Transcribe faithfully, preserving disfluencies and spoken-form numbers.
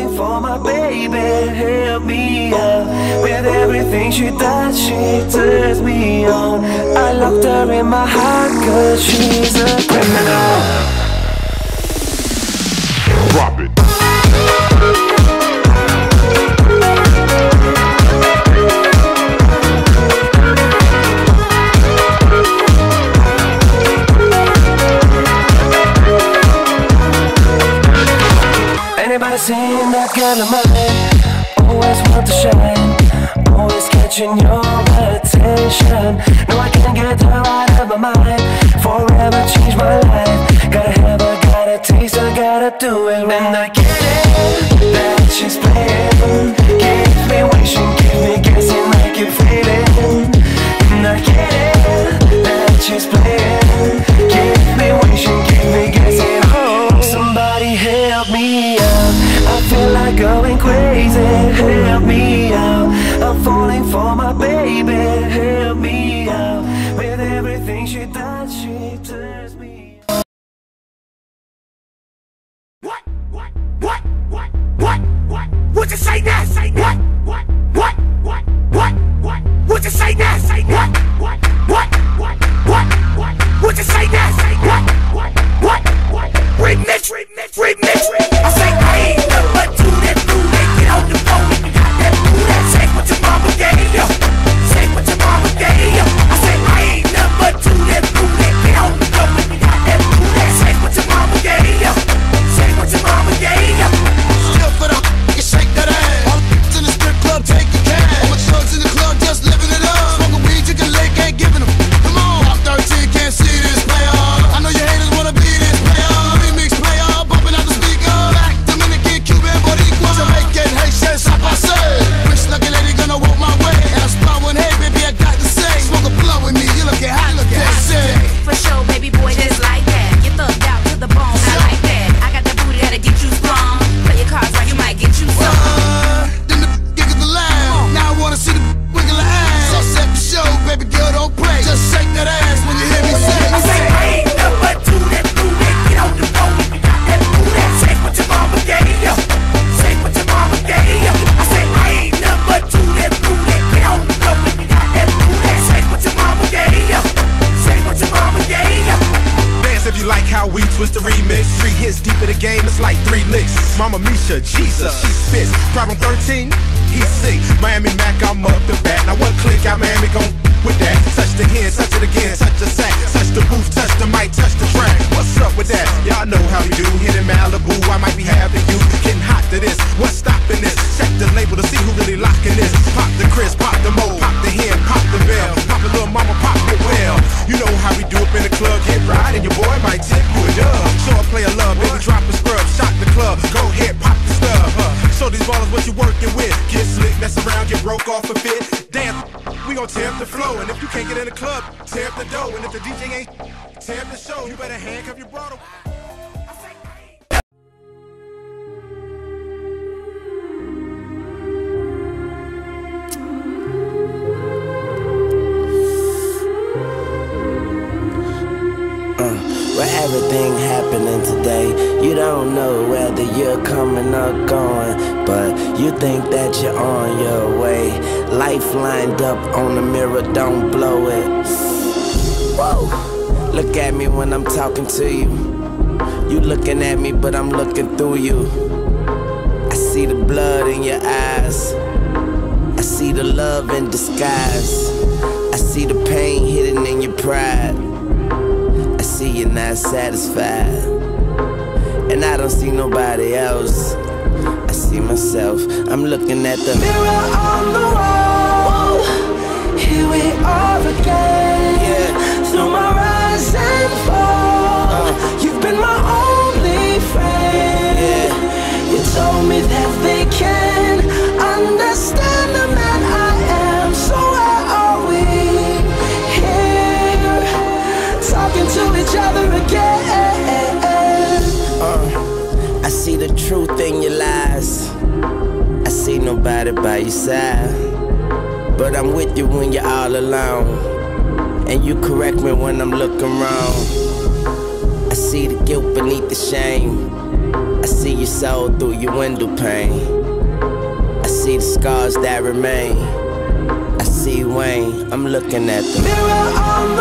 falling for my baby. Help me out. With everything she does, she turns me on. I locked her in my heart cause she's a criminal. Drop it. Anybody seen that girl of mine? Always want to shine, always catching your attention. No, I can't get her out of my mind. Forever change my life. Gotta have her, gotta taste her, gotta do it right. And I get it, that she's playing. Keeps me wishing, keeps me guessing like you're fading. And I get it, that she's playing. Keeps me wishing, keeps me guessing. Oh, somebody help me out. I feel like going crazy. Help me out. I'm falling for my baby. Help me out. With everything she does, she turns me on. What? What? What? What? What? What? What you say now? Say what? What? What? What? What? What? What you say now? Say what? What? What? What? What? What? What you say now? Say what? What? What? What? Remix, remix, remix. I say I ain't nothing but do that, do that. Get on the phone if you got that, do that. Say what your mama gave you. Say what your mama gave you. I say I ain't nothing but do that, do that. Get on the phone if you got that, do that. Say what your mama gave you. Say what your mama gave you. Still for the you shake that ass. All the in the strip club, take your cash. All the thugs in the club, just living it up. Smoking weed, you can lick, ain't giving them. Come on, Block thirteen, can't see this player. I know your haters wanna be this player. Remix player, bumping out the speaker. Black, Dominican, Cuban, Boricua, Jamaican, Haitian, South I say. Rich looking lady gonna walk my way. And I spot one, hey baby, I got to say. Smoke a blunt with me, you looking hot, look at that. For sure, baby boy, just like that. You thugged out to the bone, I like that. I got the booty that'll get you strong. Play your cards right, you might get you some. Uh, then the gig of the line. Now I wanna see the wiggle her ass. So set the show, baby girl, don't play. Just shake that ass when you hear me say. I say I ain't nothing but do that, do that. Get on the phone if you got that, do that. Say what your mama gave you. Say what your mama gave you. I say I ain't nothing but do that, do that. Get on the phone if you got that, do that. Say what your mama gave you. Say what your mama gave you. Dance if you like how we twist the remix. Three hits deep in the game, it's like three licks. Mama Misha, Jesus, she spits. Problem thirteen, he sick. Miami Mac, I'm up the bat. Now one click out Miami gon' with that. Touch the hand, touch it again, touch the sack, touch the roof, touch the mic, touch the track. What's up with that? Y'all know how we do. Hit in Malibu, I might be having you getting hot to this. What's stopping this? Check the label to see who really locking this. Pop the Chris, pop the Mo, pop the hen, pop the bell. Pop a little mama, pop it well. You know how we do up in the club. Get right and your boy might tip you a dub. Show a player love, baby, drop a scrub, shock the club. Go ahead, pop the stub. Huh. Show these ballers what you working with. Get slick, mess around, get broke off a fit. Damn, we gon' tear up the flow. And if you can't get in the club, tear up the dough. And if the D J ain't tear up the show, you better handcuff your brother. With everything happening today, you don't know whether you're coming or going, but you think that you're on your way. Life lined up on the mirror, don't blow it. Whoa. Look at me when I'm talking to you. You looking at me, but I'm looking through you. I see the blood in your eyes. I see the love in disguise. I see the pain hidden in your pride. I see you're not satisfied, and I don't see nobody else. I see myself. I'm looking at the mirror on the wall. Here we are again. Yeah. Through my rise and fall, uh, you've been my only friend. Yeah. You told me that they can understand the man I am. So why are we here, talking to each other again? Uh, I see the truth in your lies. I see nobody by your side, but I'm with you when you're all alone. And you correct me when I'm looking wrong. I see the guilt beneath the shame. I see your soul through your window pane. I see the scars that remain. I see Wayne, I'm looking at the mirror on